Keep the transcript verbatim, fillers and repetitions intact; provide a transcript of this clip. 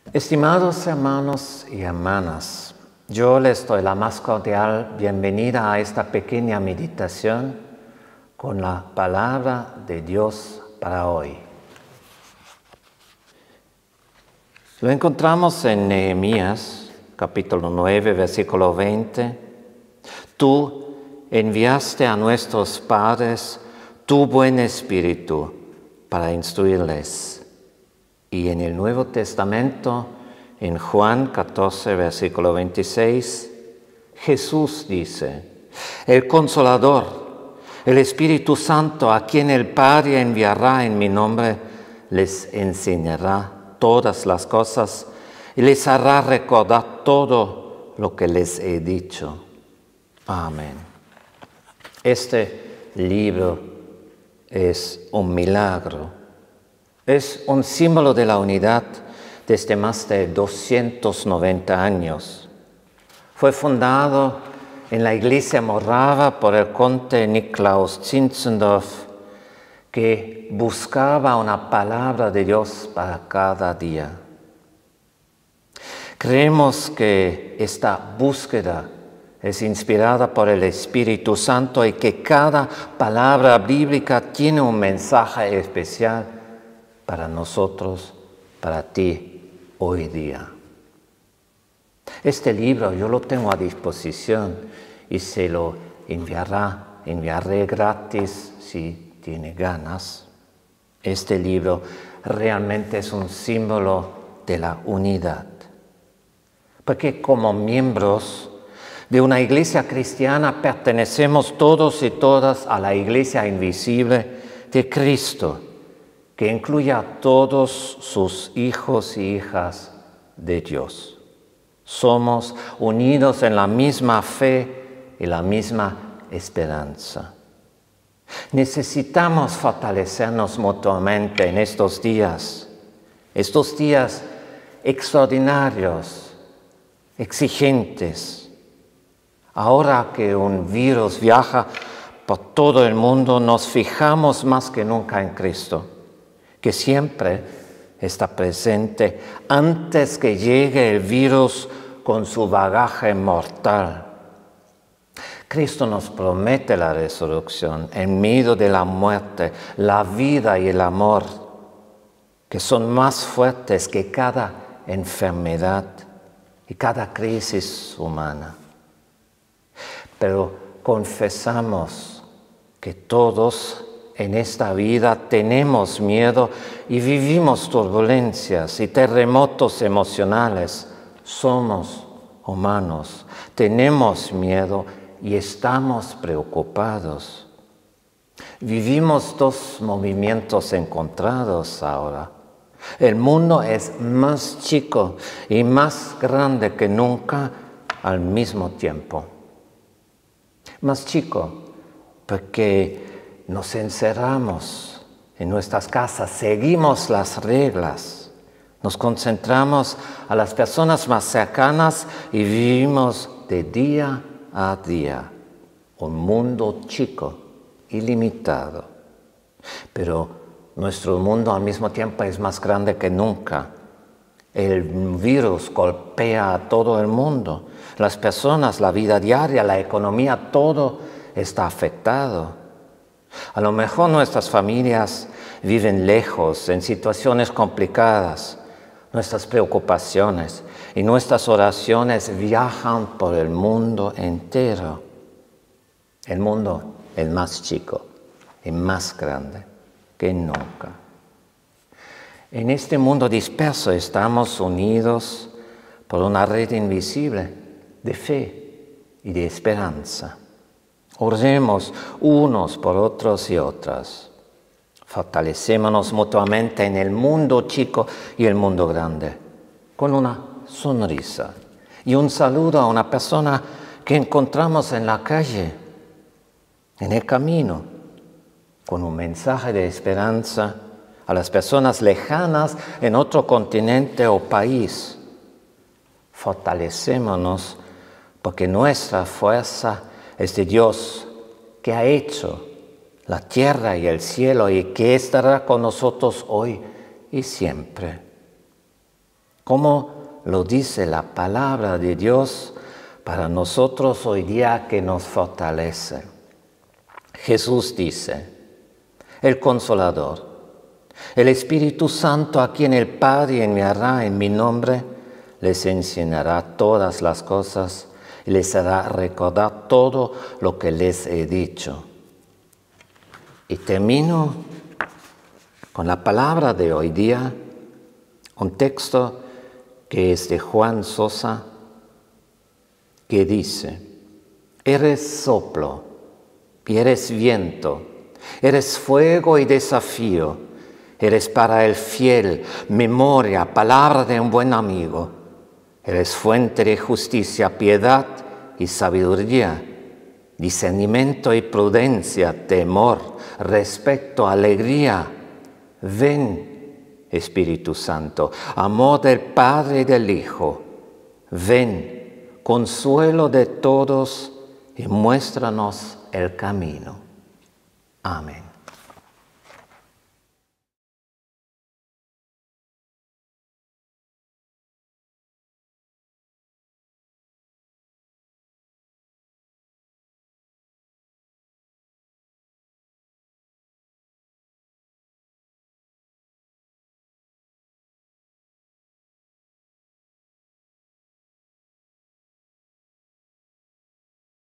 Estimados hermanos y hermanas, yo les doy la más cordial bienvenida a esta pequeña meditación con la palabra de Dios para hoy. Lo encontramos en Nehemías, capítulo nueve, versículo veinte. Tú enviaste a nuestros padres tu buen espíritu para instruirles. Y en el Nuevo Testamento, en Juan catorce, versículo veintiséis, Jesús dice: el Consolador, el Espíritu Santo, a quien el Padre enviará en mi nombre, les enseñará todas las cosas y les hará recordar todo lo que les he dicho. Amén. Este libro es un milagro. Es un símbolo de la unidad desde más de doscientos noventa años. Fue fundado en la iglesia morava por el conde Niklaus Zinzendorf, que buscaba una palabra de Dios para cada día. Creemos que esta búsqueda es inspirada por el Espíritu Santo y que cada palabra bíblica tiene un mensaje especial para nosotros, para ti, hoy día. Este libro yo lo tengo a disposición y se lo enviará, enviaré gratis si tiene ganas. Este libro realmente es un símbolo de la unidad, porque como miembros de una iglesia cristiana pertenecemos todos y todas a la iglesia invisible de Cristo, que incluye a todos sus hijos y hijas de Dios. Somos unidos en la misma fe y la misma esperanza. Necesitamos fortalecernos mutuamente en estos días, estos días extraordinarios, exigentes. Ahora que un virus viaja por todo el mundo, nos fijamos más que nunca en Cristo, que siempre está presente antes que llegue el virus con su bagaje mortal. Cristo nos promete la resurrección en medio de la muerte, la vida y el amor, que son más fuertes que cada enfermedad y cada crisis humana. Pero confesamos que todos en esta vida tenemos miedo y vivimos turbulencias y terremotos emocionales. Somos humanos, tenemos miedo y estamos preocupados. Vivimos dos movimientos encontrados ahora. El mundo es más chico y más grande que nunca al mismo tiempo. Más chico porque nos encerramos en nuestras casas, seguimos las reglas, nos concentramos a las personas más cercanas y vivimos de día a día un mundo chico y limitado. Pero nuestro mundo al mismo tiempo es más grande que nunca. El virus golpea a todo el mundo. Las personas, la vida diaria, la economía, todo está afectado. A lo mejor nuestras familias viven lejos, en situaciones complicadas. Nuestras preocupaciones y nuestras oraciones viajan por el mundo entero. El mundo es más chico y más grande que nunca. En este mundo disperso estamos unidos por una red invisible de fe y de esperanza. Oremos unos por otros y otras. Fortalecémonos mutuamente en el mundo chico y el mundo grande, con una sonrisa y un saludo a una persona que encontramos en la calle, en el camino, con un mensaje de esperanza a las personas lejanas en otro continente o país. Fortalecémonos porque nuestra fuerza es de Dios, que ha hecho la tierra y el cielo y que estará con nosotros hoy y siempre. como lo dice la palabra de Dios para nosotros hoy día que nos fortalece. Jesús dice, el Consolador, el Espíritu Santo a quien el Padre enviará en mi nombre, les enseñará todas las cosas y les hará recordar todo lo que les he dicho. Y termino con la palabra de hoy día, un texto que es de Juan Sosa, que dice, eres soplo y eres viento, eres fuego y desafío, eres para el fiel memoria, palabra de un buen amigo, eres fuente de justicia, piedad y sabiduría, discernimiento y prudencia, temor, respeto, alegría. Ven, Espíritu Santo, amor del Padre y del Hijo, ven, consuelo de todos y muéstranos el camino. Amén.